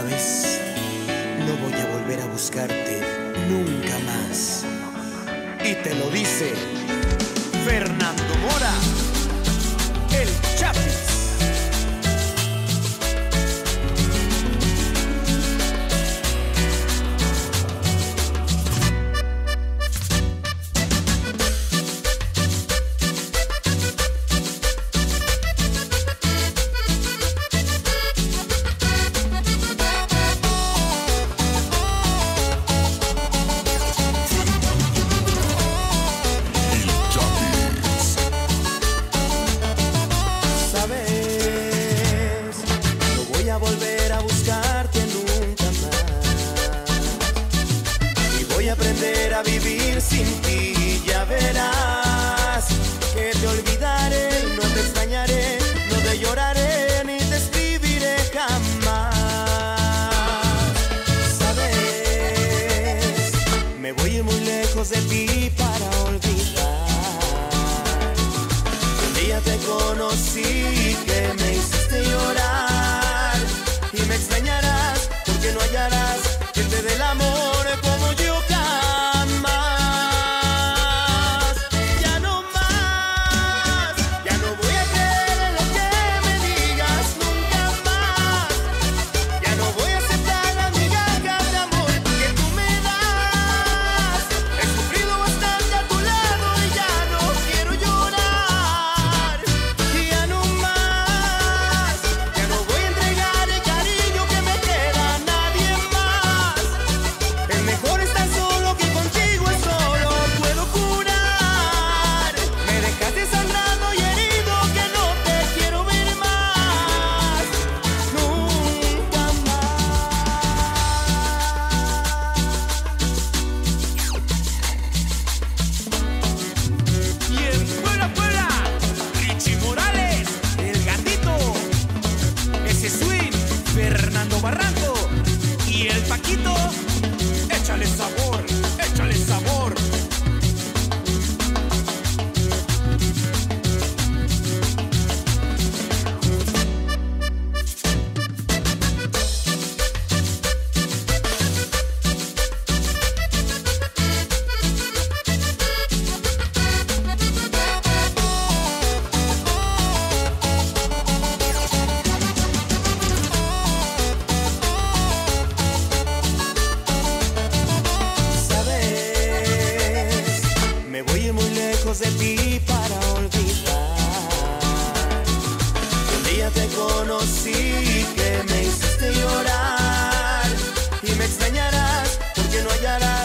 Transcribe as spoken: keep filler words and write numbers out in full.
¿Sabes? No voy a volver a buscarte nunca más. Y te lo dice Fernando Mora, el Chapis. Volver a buscarte nunca más y voy a aprender a vivir sin ti. Ya verás que te olvidaré, no te extrañaré, no te lloraré ni te escribiré jamás. Sabes, me voy a ir muy lejos de ti para olvidar. Un día te conocí que me hiciste llorar y me extrañarás porque no hallarás quien te dé el amor como yo jamás. Ya no más, ya no voy a creer en lo que me digas nunca más. Ya no voy a aceptar las migajas de amor que tú me das. He sufrido bastante a tu lado y ya no quiero llorar. Ya no más, ya no voy a entregar el cariño que me queda a nadie más. Es mejor estar solo que contigo, es solo puedo curar. Me dejaste sangrando y herido que no te quiero ver más, nunca Y en Puebla, Puebla, Richie Morales, el gatito, ese swing, Fernando Barranco y el Paquito. Échale sabor, échale sabor. sabes, me voy a ir muy lejos de ti para olvidar. Un día te conocí que me hiciste llorar y me extrañarás porque no hallarás